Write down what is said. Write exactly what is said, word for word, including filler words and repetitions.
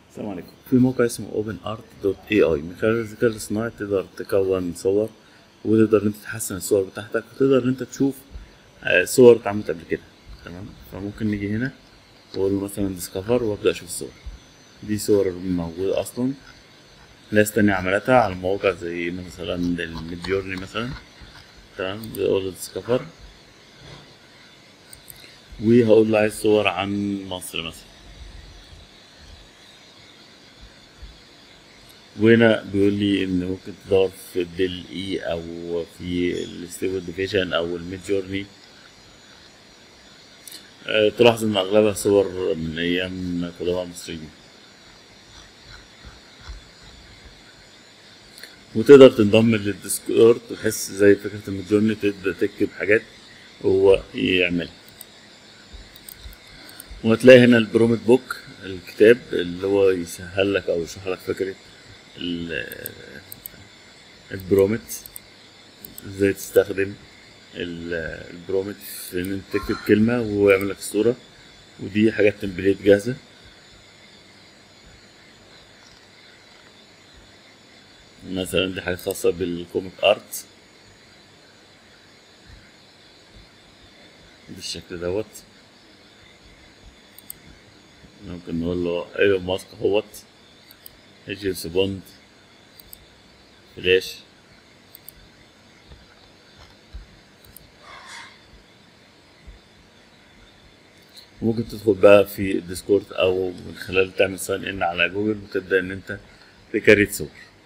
السلام عليكم. في موقع اسمه اوبن ارت دوت اي اي، من خلال الذكاء الاصطناعي تقدر تكون صور، وتقدر ان انت تحسن الصور بتاعتك، وتقدر ان انت تشوف آه، صور اتعملت قبل كده. تمام. فممكن نيجي هنا واقول له مثلا ديسكفر وابدا اشوف الصور. دي صور موجوده اصلا، ناس تانية عملتها على مواقع زي مثلا الميدجورني مثلا. تمام. بقول له ديسكفر، وهقول له عايز صور عن مصر مثلا. وهنا بيقول لي ان ممكن تدور في الديل اي او في الستيبل ديفيجن او الميد جورني. أه تلاحظ ان اغلبها صور من ايام قدماء المصريين. وتقدر تنضم للديسكورد وتحس زي فكرة الميد جورني، تبدأ تكتب حاجات هو يعملها. وهتلاقي هنا البرومت بوك، الكتاب اللي هو يسهل لك او يشرح لك فكرة ال- البرومت، ازاي تستخدم ال- البرومت في ان انت تكتب كلمة وهو يعمل لك الصورة. ودي حاجات تمبليت جاهزة. مثلا دي حاجات خاصة بالكوميك ارت بالشكل دوت. ممكن نقول له ايلون ماسك اهوت، جيمس بوند، فلاش. ممكن تدخل بقى في الديسكورد او من خلال تعمل ساين ان على جوجل، وتبدأ ان انت تكريت صور.